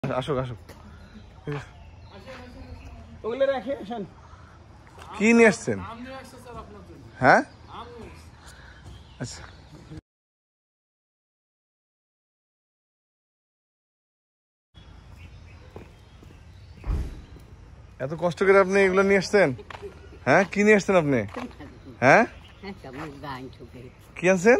আসুক আসুক। ওগুলো রেখে আসেন। কি নিয়ে আসছেন? হ্যাঁ আচ্ছা, এত কষ্ট করে আপনি এগুলো নিয়ে আসছেন? হ্যাঁ কি নিয়ে আসছেন আপনি? হ্যাঁ কি আনছেন?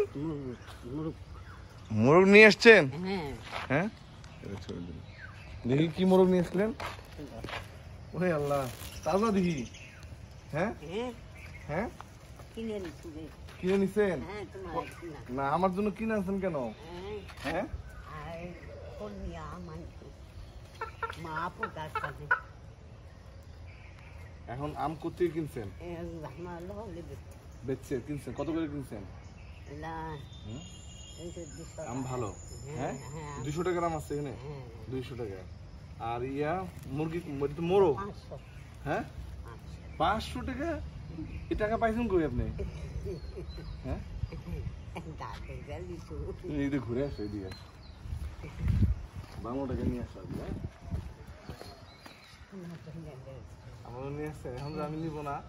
মোরগ নিয়ে আসছেন? হ্যাঁ দেখি কি মোরগ নিয়ে আসলেন? ওরে আল্লাহ, তাজা দেখি। হ্যাঁ হ্যাঁ কিনে নিছেন? না আমার জন্য কিনে আনছেন কেন? হ্যাঁ এখন আম কোথায় কিনছেন? বেচছে কিনছেন? কত করে কিনছেন? আম ভালো? হ্যাঁ 200 টাকার আম আছে এখানে? 200 টাকা। আর ইয়া মুরগি মোরগ? হ্যাঁ 500 টাকা? এই টাকা পাইছেন কই আপনি? হ্যাঁ এইদিকে ঘুরে আসো, এইদিকে বাংলা টাকা নিয়ে আসো। আমার নিয়ে আসছে, এখন তো আমি নিবো না।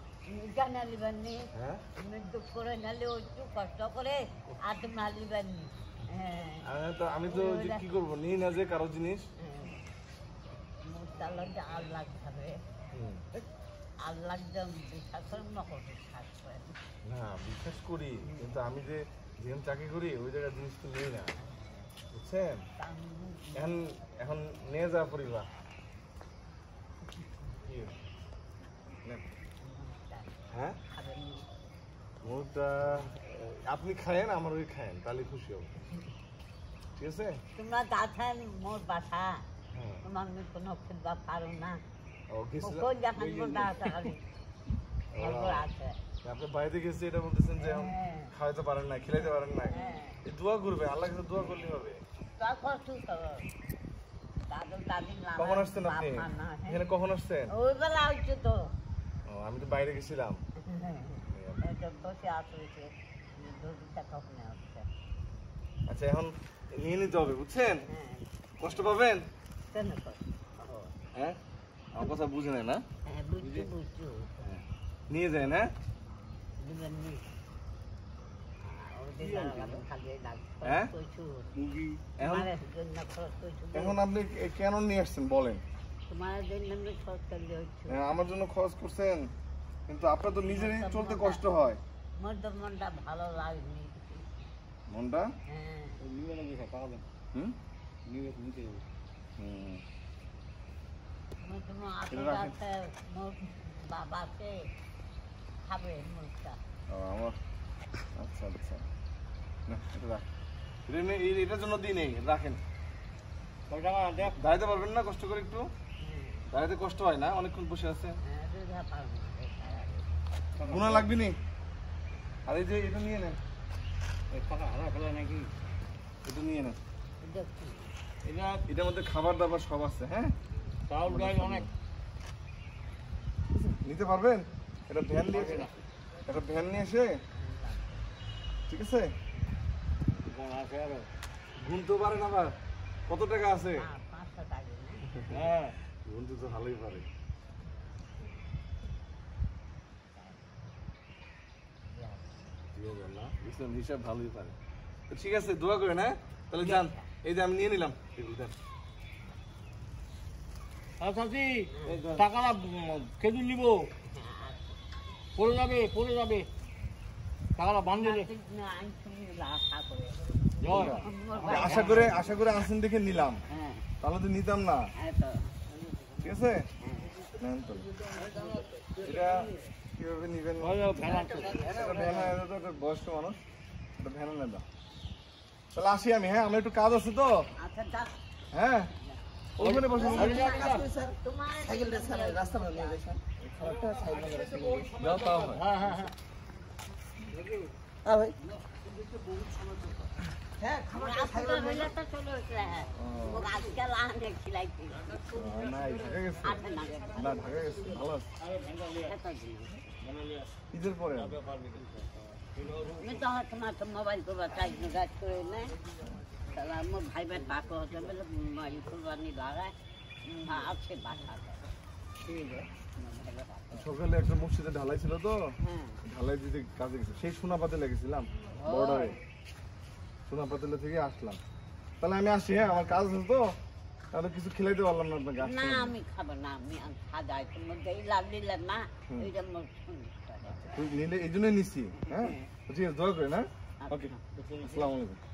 আমি তো কি করবো, নিই না যে কারো জিনিস। না বিশ্বাস করি, কিন্তু আমি যে যেখানে চাকরি করি ওই জায়গার জিনিস তো নিই না, বুঝছেন? এখন নিয়ে যাওয়া পরিবার। হ্যাঁ মোরগটা আপনি খায়েন, আমার ওই খায়েন, তাহলে খুশি হব। ঠিক আছে? তোমরা যাচ্ছেন মোর বাসা, তোমার কোনো খেলবা পারো না। আপনি বাইরে গেছে এটা বলতেছেন যে খাওয়াইতে পারেন না, খেলাইতে পারেন না। দোয়া করবে, আল্লাহ কাছে দোয়া করলে হবে। কখন আসছেন আপনি এখানে? কখন আসছেন? ওই বেলা হচ্ছে তো, আমি তো বাইরে গেছিলাম। আচ্ছা এখন নিয়ে নিতে হবে, বুঝছেন? কষ্ট পাবেন। হ্যাঁ আমার কথা বুঝে নেয় না? নিয়ে যায় না? এখন আপনি কেন নিয়ে আসছেন বলেন? আমার জন্য খরচ করছেন, কিন্তু আপনার তো নিজেরই চলতে কষ্ট হয়। মনটা ভালো লাগেনি। মনটা বাবাকে খাবে মুরগটা। আচ্ছা আচ্ছা, এটার জন্য দিই নেই, রাখেন। দাঁড়াইতে পারবেন না? কষ্ট করে একটু দাঁড়াইতে কষ্ট হয় না? অনেকক্ষণ বসে আছে, গুণা লাগবে নি। আর এই যে এটা নিয়ে নেন, নাকি এটা নিয়ে নেন। এটার মধ্যে খাবার দাবার সব আছে। হ্যাঁ চাউল ডাল অনেক নিতে পারবেন। এটা ভ্যান নিয়ে এসে, ঠিক আছে? গুনতেও পারেন আবার। কত টাকা আছে? হ্যাঁ গুনতে তো ভালোই পারে। হিসাব ভালোই পারে। ঠিক আছে, দোয়া করেন। হ্যাঁ তাহলে যান। এই যে আমি নিয়ে নিলাম টাকাটা, খেজুর নিবো, পড়ে যাবে টাকাটা বান্ধে। আশা করে আসেন দেখে নিলাম, তাহলে তো নিতাম না। ঠিক আছে, এটা কিভাবে নিবেন? বয়স্ক মানুষ, এটা ভ্যানে নেবা। তাহলে আসি আমি। হ্যাঁ আমার একটু কাজ আছে তো। হ্যাঁ ওখানে বসে ঈদের পরে মোবাইল করবা, করে তাহলে আমার ভাই ভাই বাপ হতে বলে মারি কুরবানি লাগায় আছে বাসা ঠিক আছে সকালে একটা মসজিদে ঢালাই ছিল তো, হ্যাঁ ঢালাই দিতে কাজে গেছে, সেই সোনাপাতে লেগেছিলাম বর্ডারে, সোনাপাতেলে থেকে আসলাম। তাহলে আমি আসি, হ্যাঁ আমার কাজ আছে তো, তাহলে কিছু খেলাইতে পারলাম না আপনাকে। না আমি খাবো না, আমি খাওয়া এর মধ্যে এই লাল দিলেন না এইটা মোর তুই নিলে এই জন্যই নিচ্ছি, হ্যাঁ ঠিক আছে, দোয়া করেন, হ্যাঁ ওকে, আসসালামু আলাইকুম।